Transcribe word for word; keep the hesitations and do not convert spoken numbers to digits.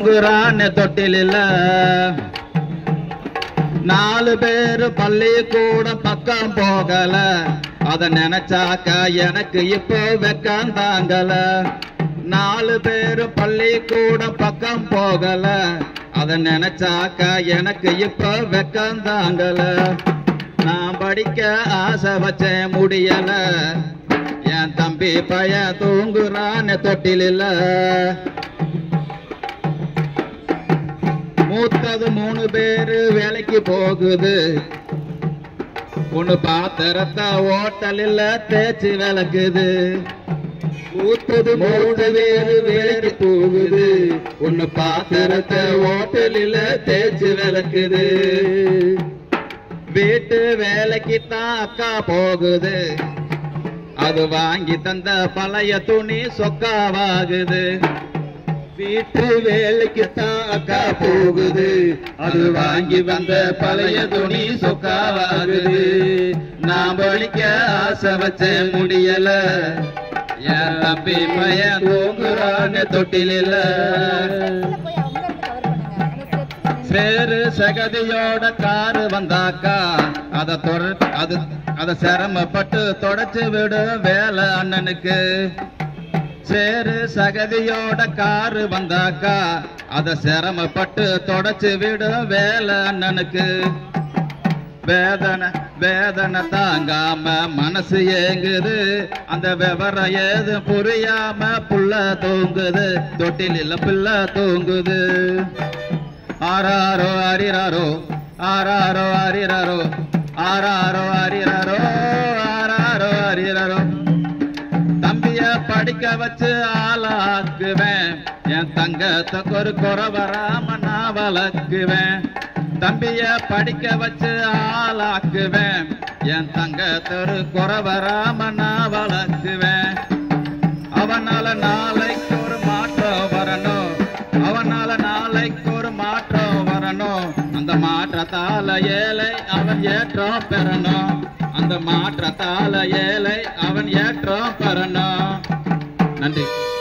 தொட்டில நாலு பேரு பள்ளிக்கூடம் பக்கம் போகல அத நினைச்சாக்க எனக்கு இப்போ வெக்கம் தாங்கல நாலு பேரு பள்ளிக்கூடம் பக்கம் போகல அத நினைச்சாக்க எனக்கு இப்போ வெக்கம் தாங்கல நான் படிக்க ஆசை வச்சேன் முடியல என் தம்பி பைய தூங்குறான்னு தொட்டில மூத்தது மூணு பேரு வேலைக்கு போகுது ஒண்ணு பாத்திரத்தை ஓட்டலில் தேய்ச்சி விளக்குது மூத்தது மூணு பேரு வேலைக்கு போகுது ஒண்ணு பாத்திரத்தை ஓட்டலில் தேய்ச்சி விளக்குது வீட்டு வேலைக்கு தான் அக்கா போகுது அது வாங்கி தந்த பழைய துணி சொக்காவாகுது வீட்டு வேலைக்கு தான் அக்கா போகுது அது வாங்கி வந்த பழைய துணி சொக்காவாகுது நான் படிக்க ஆசை வச்ச முடியல என் தம்பி பையன் தூங்குறான்னு தொட்டில சேரு சகதியோட காரு வந்தாக்கா அத அது அத சிரமப்பட்டு தொடச்சு விடு வேலை அண்ணனுக்கு சேரு சகதியோட காரு வந்தாக்கா அத சிரமப்பட்டு தொடச்சு விடு வேலை அண்ணனுக்கு வேதனை வேதனை தாங்காம மனசு ஏங்குது அந்த விவரம் ஏது புரியாம புள்ள தூங்குது தொட்டில பிள்ளை தூங்குது ஆராரோ அரிராரோ ஆராரோ அரிராரோ ஆராரோ அரிராரோ ஆராரோ அரிராரோ தம்பிய படிக்க வச்சு ஆளாக்குவேன் என் தங்கத்துக்கு ஒரு குறை வராம நான் வளர்க்குவேன் தம்பிய படிக்க வச்சு ஆளாக்குவேன் என் தங்கத்தொரு குறை வராம நான் வளர்க்குவேன் அவனால நாளைக்கு ஒரு மாற்றம் வரணும் அவனால நாளைக்கு ஒரு மாற்றம் வரணும் அந்த மாற்றத்தால ஏழை அவன் ஏற்றம் பெறணும் அந்த மாற்றத்தால ஏழை அவன் ஏற்றம் பெறணும் நன்றி.